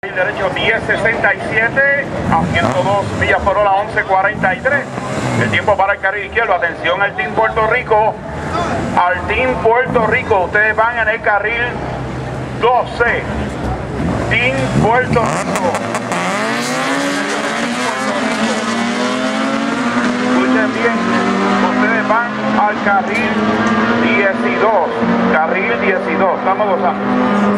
carril derecho 10.67 a 102 millas por hora 11.43. El tiempo para el carril izquierdo. Atención al Team Puerto Rico. Al Team Puerto Rico. Ustedes van en el carril 12. Team Puerto Rico. Escuchen bien. Ustedes van al carril 12. Carril 12. Estamos gozando.